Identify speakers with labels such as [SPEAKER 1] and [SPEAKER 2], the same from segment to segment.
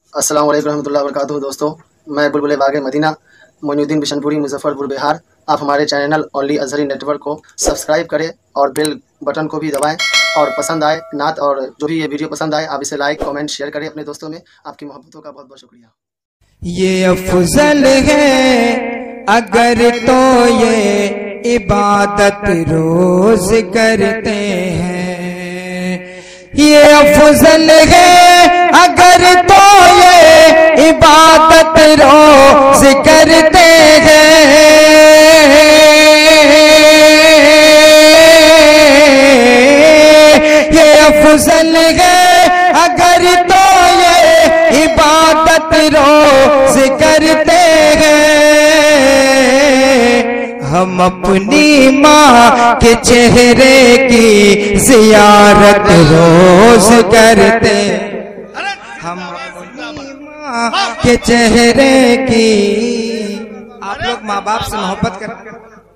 [SPEAKER 1] अस्सलाम वालेकुम रहमतुल्लाहि व बरकातुहू। दोस्तों, मैं बुलबुल बागे मदीना मोइनुद्दीन बिशनपुरी मुजफ्फरपुर बिहार। आप हमारे चैनल ओनली अजहरी नेटवर्क को सब्सक्राइब करें और बेल बटन को भी दबाएं। और पसंद आए नात और जो भी ये वीडियो पसंद आए आप इसे लाइक कमेंट शेयर करें अपने दोस्तों में। आपकी मोहब्बतों का बहुत बहुत शुक्रिया।
[SPEAKER 2] ये अफजल है अगर तो ये इबादत रोज करते हैं। ये अफजल है अगर तो ये इबादत रोज करते हैं। ये अफजल है अगर तो ये इबादत रोज करते हैं। हम अपनी माँ के चेहरे की जियारत रोज करते। हम अपनी माँ के चेहरे की। आप लोग माँ बाप से मोहब्बत करते हैं?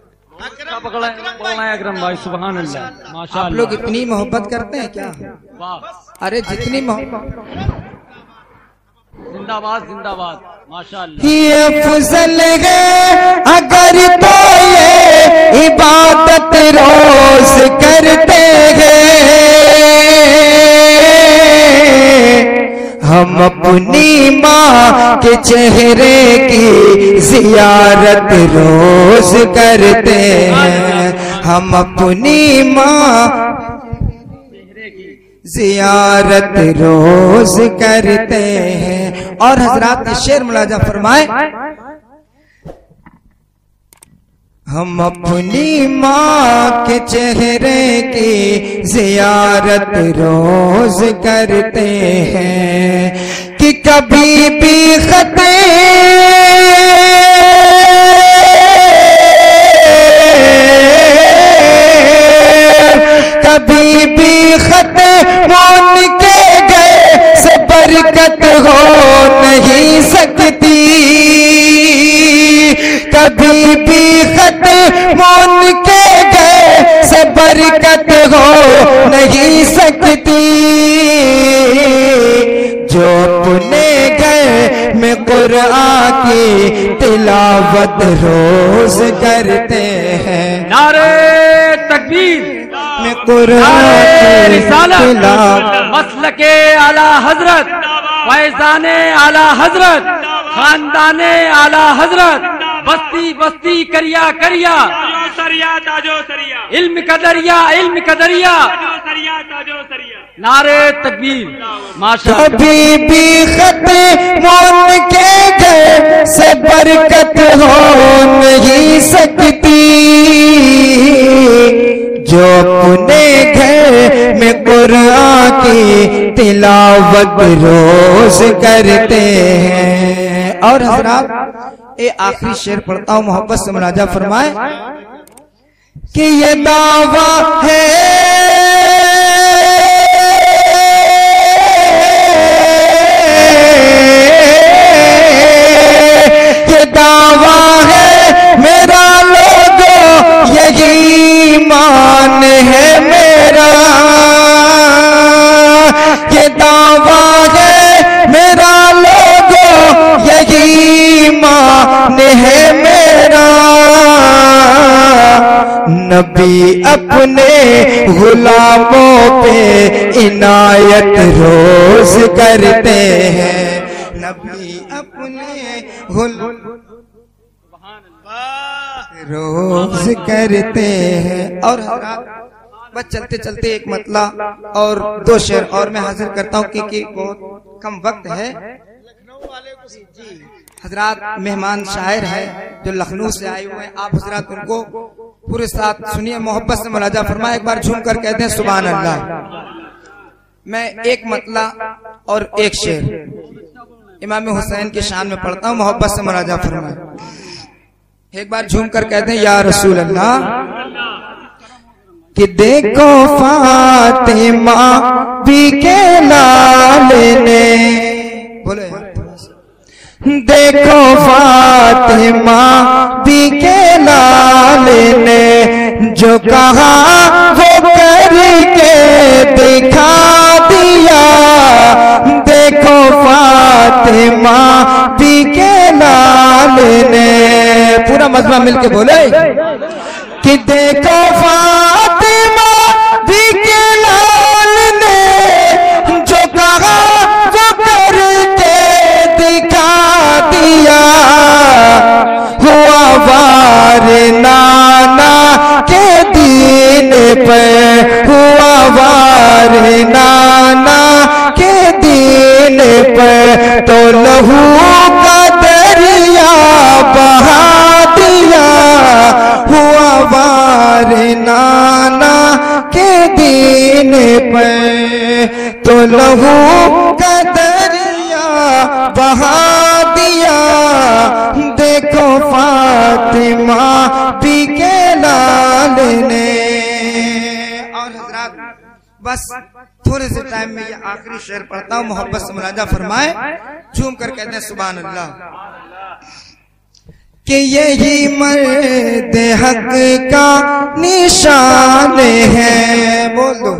[SPEAKER 3] अकरम भाई सुभान अल्लाह माशाअल्लाह।
[SPEAKER 2] आप लोग इतनी मोहब्बत करते हैं क्या?
[SPEAKER 3] वाह,
[SPEAKER 2] अरे जितनी मोहब्बत।
[SPEAKER 3] जिंदाबाद जिंदाबाद माशाअल्लाह।
[SPEAKER 2] ये अफजल है अगर तो ये इबादत रोज करते हैं। हम अपनी माँ के चेहरे की जियारत रोज करते हैं। हम अपनी माँ जियारत रोज करते हैं। और हजरात ने शेर मुलाजा फरमाए, हम अपनी माँ के चेहरे की जियारत रोज करते हैं कि कभी भी खते कभी भी खते उनके गए से बरकत हो नहीं सकती। कभी भी खते उनके गए से बरकत हो नहीं सकती। जो अपने घर में कुरान की तिलावत रोज करते हैं।
[SPEAKER 3] नारे तकबीर
[SPEAKER 2] में कुरान की तिलावत।
[SPEAKER 3] मसलके आला हजरत, फैजाने आला हजरत, खानदाने आला हजरत, बस्ती बस्ती करिया करिया,
[SPEAKER 4] सरिया ताजो सरिया,
[SPEAKER 3] इल्म कदरिया इल्म कदरिया,
[SPEAKER 4] सरिया ताजो सरिया।
[SPEAKER 3] नारे तकबीर माशाअल्लाह।
[SPEAKER 2] कभी भी खते उनके घर से बरकत हो नहीं सकती। जो अपने घर में कुरान की तिलावत रोज करते हैं। और हजरात ये आखिरी शेर पढ़ता हूँ, मोहब्बत से मुनाजा फरमाए कि ये दावा है दावा है मेरा लोगों, यही ईमान है मेरा। ये दावा है मेरा लोगों, यही ईमान है मेरा। नबी अपने गुलामों पे इनायत रोज करते हैं। नबी अपने रोज करते हैं। और बस चलते चलते एक मतला और दो शेर और मैं हाजिर करता हूँ क्योंकि बहुत कम वक्त है। हजरात मेहमान शायर है जो लखनऊ से आए हुए हैं। आप हजरात उनको पूरे साथ सुनिए, मोहब्बत से मुलाजा फरमाए। एक बार झूम कर कहते हैं सुभान अल्लाह। मैं एक मतला और एक शेर इमाम हुसैन की शान में पढ़ता हूँ, मोहब्बत से मुलाजा फरमाए। एक बार झूम कर कहते हैं या रसूल अल्लाह कि देखो फातिमा भी के लाल ने, बोले देखो फातिमा भी के लाल ने जो कहा वो करके दिखा दिया। देखो फातिमा फातिमा भी के लाल ने, पूरा मजमा मिलके बोले कि देखो फातिमा भी के लाल ने जो कहा वो करके दिखा दिया, हुआ वार नाना के दीन पे, हुआ वार नाना के दीन पे, तो लहू का दरिया बहा दिया, हुआ वार नाना के दीन पे, तो लहू का दरिया बहा दिया, देखो फातिमा भी के लाल ने। और हजरात बस थोड़े से टाइम में ये आखिरी शेर पढ़ता हूँ, मोहब्बत से मुलाजा फरमाए, झूम कर कहते हैं सुभान अल्लाह। कि यही मर्द हक का निशान है, बोल दो,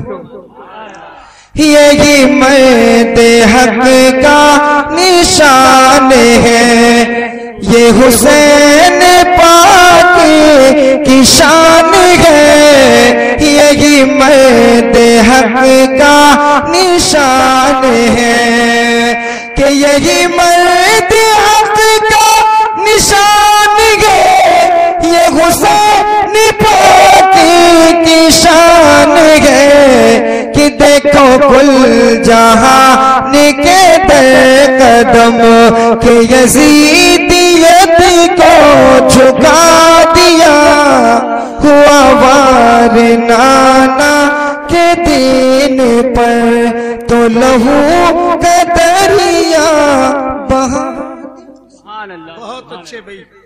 [SPEAKER 2] यही मर्द हक का निशान है, ये हुसैन पाक की शान है, यही मर्द हक का निशान है, कि यही मर्द हक का निशान है, ये हुसैन पाक की शान है, कि देखो कुल जहां के दर कदम के यजीदियत को झुका दिया, हुआ वार नाना के दीन पर, तो लहू का दरिया बहा।
[SPEAKER 3] बहुत अच्छे भाई।